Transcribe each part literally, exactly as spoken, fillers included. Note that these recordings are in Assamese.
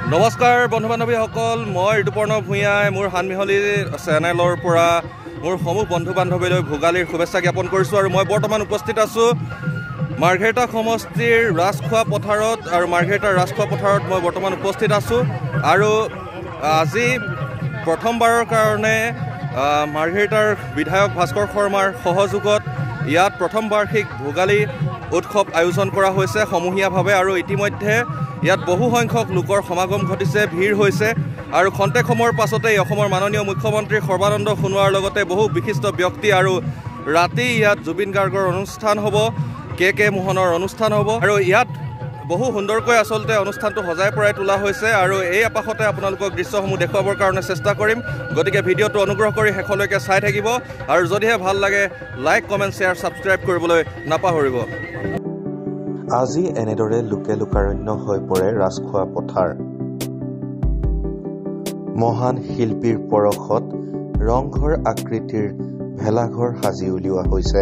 নমস্কাৰ বন্ধু বান্ধৱীসকল, মই ঋতুপৰ্ণ ভূঞাই মোৰ হানমিহলি চেনেলৰ পৰা মোৰ সমূহ বন্ধু বান্ধৱীলৈ ভোগালীৰ শুভেচ্ছা জ্ঞাপন কৰিছোঁ। আৰু মই বৰ্তমান উপস্থিত আছোঁ মাৰ্ঘেৰিটা সমষ্টিৰ ৰাজখোৱা পথাৰত আৰু মাৰ্ঘেৰিটাৰ ৰাজখোৱা পথাৰত মই বৰ্তমান উপস্থিত আছোঁ। আৰু আজি প্ৰথমবাৰৰ কাৰণে মাৰ্ঘেৰিটাৰ বিধায়ক ভাস্কৰ শৰ্মাৰ সহযোগত ইয়াত প্ৰথম বাৰ্ষিক ভোগালী উৎসৱ আয়োজন কৰা হৈছে সমূহীয়াভাৱে। আৰু ইতিমধ্যে ইয়াত বহু সংখ্যক লোকৰ সমাগম ঘটিছে, ভিৰ হৈছে। আৰু খন্তেক সময়ৰ পাছতেই অসমৰ মাননীয় মুখ্যমন্ত্ৰী সৰ্বানন্দ সোণোৱালৰ লগতে বহু বিশিষ্ট ব্যক্তি আৰু ৰাতি ইয়াত জুবিন গাৰ্গৰ অনুষ্ঠান হ'ব, কে কে মোহনৰ অনুষ্ঠান হ'ব। আৰু ইয়াত বহু সুন্দৰকৈ আচলতে অনুষ্ঠানটো সজাই পৰাই তোলা হৈছে। আৰু এই আপাশতে আপোনালোকক দৃশ্যসমূহ দেখুৱাবৰ কাৰণে চেষ্টা কৰিম, গতিকে ভিডিঅ'টো অনুগ্ৰহ কৰি শেষলৈকে চাই থাকিব। আৰু যদিহে ভাল লাগে লাইক, কমেণ্ট, শ্বেয়াৰ, ছাবস্ক্ৰাইব কৰিবলৈ নাপাহৰিব। আজি এনেদৰে লোকে লোকাৰণ্য হৈ পৰে ৰাজখোৱা পথাৰ। মহান শিল্পীৰ পৰশত ৰংঘৰ আকৃতিৰ ভেলাঘৰ সাজি উলিওৱা হৈছে।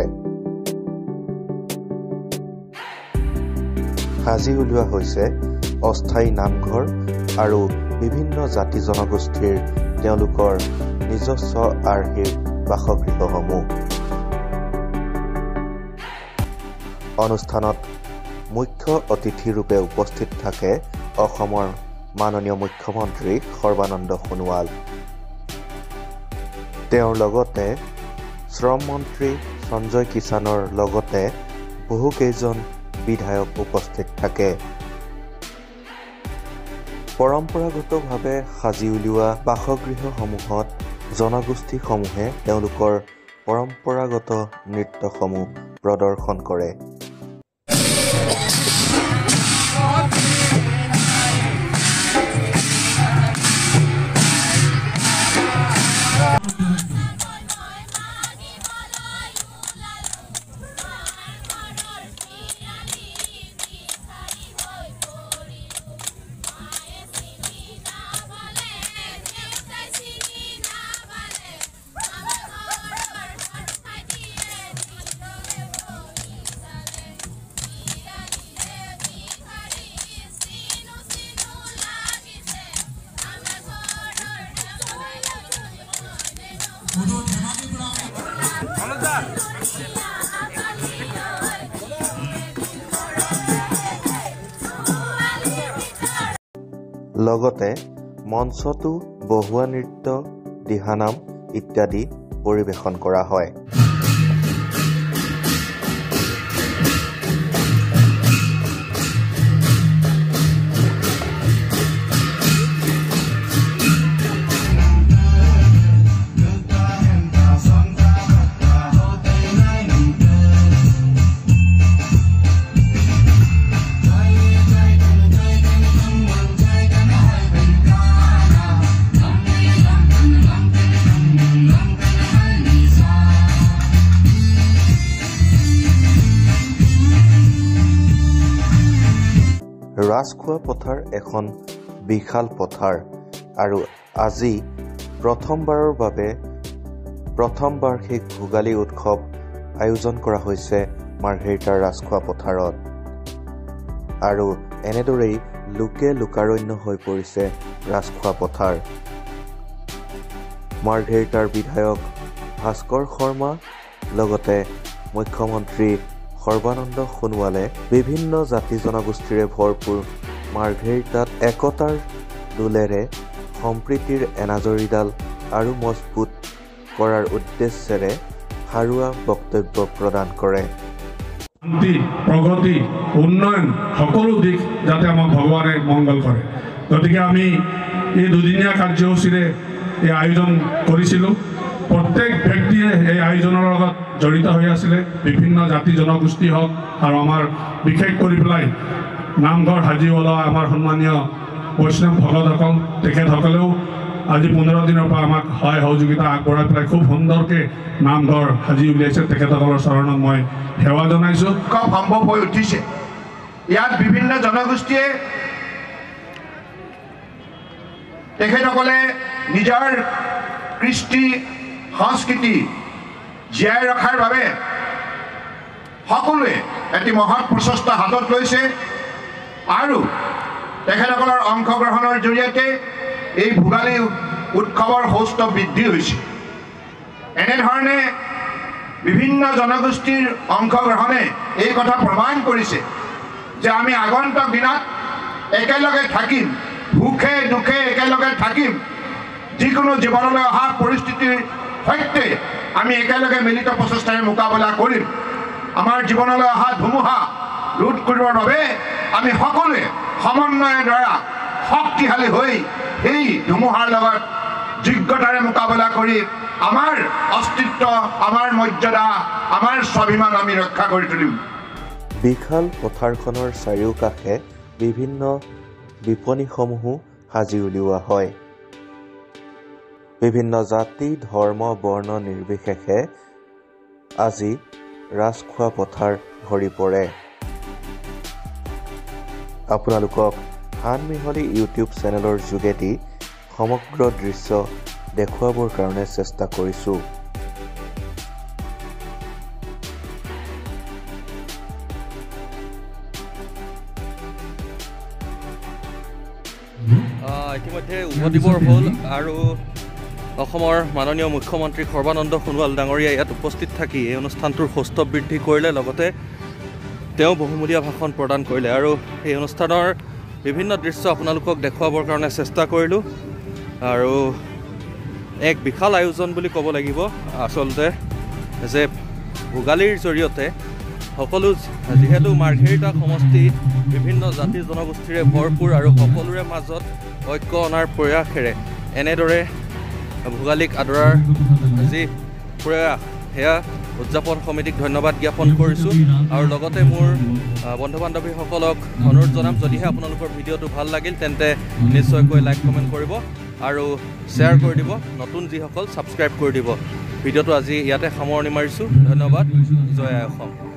সাজি উলিওৱা হৈছে অস্থায়ী নামঘৰ আৰু বিভিন্ন জাতি জনগোষ্ঠীৰ তেওঁলোকৰ নিজস্ব আৰ্হিৰ বাসগৃহসমূহ। অনুষ্ঠানত মুখ্য অতিথিৰূপে উপস্থিত থাকে অসমৰ মাননীয় মুখ্যমন্ত্ৰী সৰ্বানন্দ সোণোৱাল। তেওঁৰ লগতে শ্ৰম মন্ত্ৰী সঞ্জয় কিষাণৰ লগতে বহুকেইজন বিধায়ক উপস্থিত থাকে। পৰম্পৰাগতভাৱে সাজি উলিওৱা বাসগৃহসমূহত জনগোষ্ঠীসমূহে তেওঁলোকৰ পৰম্পৰাগত নৃত্যসমূহ প্ৰদৰ্শন কৰে। লগতে মঞ্চতো বহুৱা নৃত্য, দিহানাম ইত্যাদি পৰিৱেশন কৰা হয়। ৰাজখোৱা পথাৰ এখন বিশাল পথাৰ আৰু আজি প্ৰথমবাৰৰ বাবে প্ৰথম বাৰ্ষিক ভোগালী উৎসৱ আয়োজন কৰা হৈছে মাৰ্ঘেৰিটাৰ ৰাজখোৱা পথাৰত। আৰু এনেদৰেই লোকে লোকাৰণ্য হৈ পৰিছে ৰাজখোৱা পথাৰ। মাৰ্ঘেৰিটাৰ বিধায়ক ভাস্কৰ শৰ্মা লগতে মুখ্যমন্ত্ৰী সৰ্বানন্দ সোণোৱালে বিভিন্ন জাতি জনগোষ্ঠীৰে ভৰপূৰ মাৰ্ঘেৰিটাত একতাৰ দোলেৰে সম্প্ৰীতিৰ এনাজৰীডাল আৰু মজবুত কৰাৰ উদ্দেশ্যেৰে সাৰুৱা বক্তব্য প্ৰদান কৰে। শান্তি, প্ৰগতি, উন্নয়ন সকলো দিশ যাতে আমাক ভগৱানে মংগল কৰে, গতিকে আমি এই দুদিনীয়া কাৰ্যসূচীৰে এই আয়োজন কৰিছিলোঁ। প্ৰত্যেক ব্যক্তিয়ে এই আয়োজনৰ লগত জড়িত হৈ আছিলে, বিভিন্ন জাতি জনগোষ্ঠী হওক আৰু আমাৰ বিশেষ কৰি পেলাই নামঘৰ সাজি ওলোৱা আমাৰ সন্মানীয় বৈষ্ণৱ ভকতসকল, তেখেতসকলেও আজি পোন্ধৰ দিনৰ পৰা আমাক সহায় সহযোগিতা আগবঢ়াই পেলাই খুব সুন্দৰকৈ নামঘৰ সাজি উলিয়াইছে। তেখেতসকলৰ চৰণত মই সেৱা জনাইছোঁ। সম্ভৱ হৈ উঠিছে। ইয়াত বিভিন্ন জনগোষ্ঠীয়ে তেখেতসকলে নিজৰ কৃষ্টি সংস্কৃতি জীয়াই ৰখাৰ বাবে সকলোৱে এটি মহৎ প্ৰচেষ্টা হাতত লৈছে। আৰু তেখেতসকলৰ অংশগ্ৰহণৰ জৰিয়তে এই ভোগালী উৎসৱৰ সৌষ্ঠৱ বৃদ্ধি হৈছে। এনেধৰণে বিভিন্ন জনগোষ্ঠীৰ অংশগ্ৰহণে এই কথা প্ৰমাণ কৰিছে যে আমি আগন্তুক দিনত একেলগে থাকিম, সুখে দুখে একেলগে থাকিম, যিকোনো জীৱনলৈ অহা পৰিস্থিতিৰ সৈতে আমি একেলগে মিলিত প্ৰচেষ্টাৰে মোকাবিলা কৰিম। আমাৰ জীৱনলৈ অহা ধুমুহা ৰোধ কৰিবৰ বাবে আমি সকলোৱে সমন্বয়ৰ দ্বাৰা শক্তিশালী হৈ সেই ধুমুহাৰ লগত যোগ্যতাৰে মোকাবিলা কৰি আমাৰ অস্তিত্ব, আমাৰ মৰ্যাদা, আমাৰ স্বাভিমান আমি ৰক্ষা কৰি তুলিম। বিশাল পথাৰখনৰ চাৰিওকাষে বিভিন্ন বিপণীসমূহো সাজি উলিওৱা হয়। বিভিন্ন জাতি, ধৰ্ম, বৰ্ণ নিৰ্বিশেষে আজি ৰাজখোৱা পথাৰ ভৰি পৰে। আপোনালোকক হানমিহলি ইউটিউব চেনেলৰ যোগেদি সমগ্ৰ দৃশ্য দেখুৱাবৰ কাৰণে চেষ্টা কৰিছোঁ। ইতিমধ্যে উভতিবৰ হ'ল আৰু অসমৰ মাননীয় মুখ্যমন্ত্ৰী সৰ্বানন্দ সোণোৱাল ডাঙৰীয়া ইয়াত উপস্থিত থাকি এই অনুষ্ঠানটোৰ সৌষ্ঠৱ বৃদ্ধি কৰিলে, লগতে তেওঁ বহুমূলীয়া ভাষণ প্ৰদান কৰিলে আৰু এই অনুষ্ঠানৰ বিভিন্ন দৃশ্য আপোনালোকক দেখুৱাবৰ কাৰণে চেষ্টা কৰিলোঁ। আৰু এক বিশাল আয়োজন বুলি ক'ব লাগিব আচলতে, যে ভোগালীৰ জৰিয়তে সকলো, যিহেতু মাৰ্ঘেৰিটা সমষ্টি বিভিন্ন জাতি জনগোষ্ঠীৰে ভৰপূৰ আৰু সকলোৰে মাজত ঐক্য অনাৰ প্ৰয়াসেৰে এনেদৰে ভোগালীক আদৰাৰ যি প্ৰয়াস সেয়া উদযাপন সমিতিক ধন্যবাদ জ্ঞাপন কৰিছোঁ। আৰু লগতে মোৰ বন্ধু বান্ধৱীসকলক অনুৰোধ জনাম, যদিহে আপোনালোকৰ ভিডিঅ'টো ভাল লাগিল তেন্তে নিশ্চয়কৈ লাইক কমেণ্ট কৰিব আৰু শ্বেয়াৰ কৰি দিব। নতুন যিসকল ছাবস্ক্ৰাইব কৰি দিব। ভিডিঅ'টো আজি ইয়াতে সামৰণি মাৰিছোঁ। ধন্যবাদ। জয় আই অসম।